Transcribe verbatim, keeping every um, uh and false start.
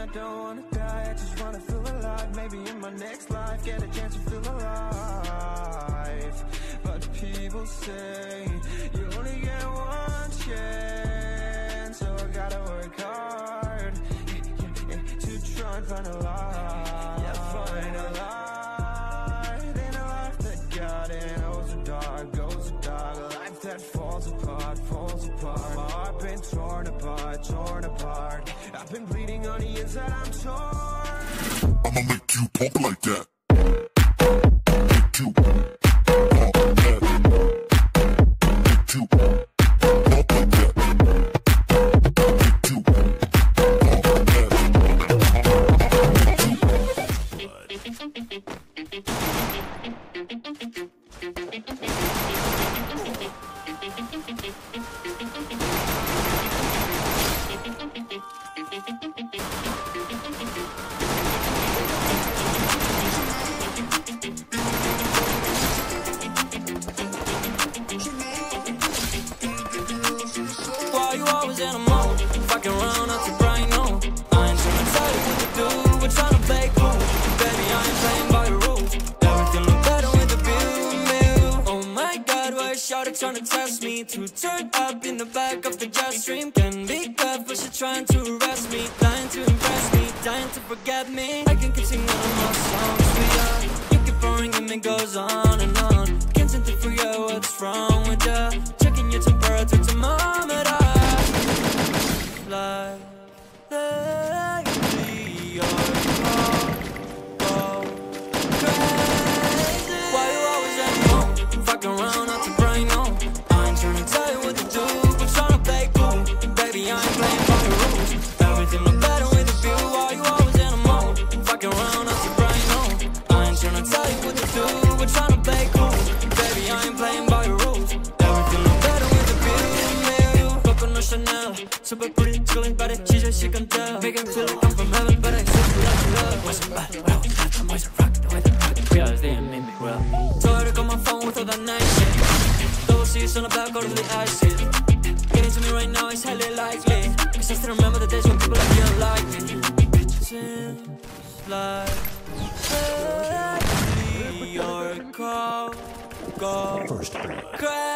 don't wanna die, I just wanna feel alive. Maybe in my next life, get a chance to feel alive. But people say you only get one chance, so I gotta work hard to try and find a light. Yeah, find a light in a life that got it. Oh, so dark, goes so dark, a life that falls apart, falls apart. My heart been torn apart, torn apart. I've been bleeding on the inside, I'm torn. I'ma make you pump like that. Make you pump like that. Make you pump like that. Make you pump Why you always in a mode? Fucking around up to bright no. I ain't trying to tell you what to do. We're trying to play cool. Baby, I ain't playing by your rules. Everything look better with the view. Oh my god, why is shawty trying to test me? To turn up in the back of the jet stream. Can be good, but she's trying to arrest me. Dying to impress me, dying to forget me. I can keep singing all my songs for ya. You keep boring and it goes on and on. Can't seem to figure out what's wrong with ya. Checking your temperature thermometer. Like lately, you're all go crazy. Why you always at home? Fucking around out to brain no. I ain't trying to tell you what to do, but trying to play cool. Baby, I ain't playing by the rules. Everything look better with a view. Why you always in a mode? Fucking around out to brain no. I ain't trying to tell you what to do, but trying to play cool. Baby, I ain't playing by the rules. Everything look better with a view. Coco no Chanel, super pretty, chillin' body. She just she can tell. Make him feel like I'm from heaven, but I super like love. What's it bad? Well, that's the boys that rock the way they rock. Realize they ain't made me well. Told her to call my phone with all that nice shit. Double C's on the back, all of the ice hit. Getting to me right now is highly likely. Cause I still remember the days when people like you don't like me. Seems like lately you're cold, go crazy.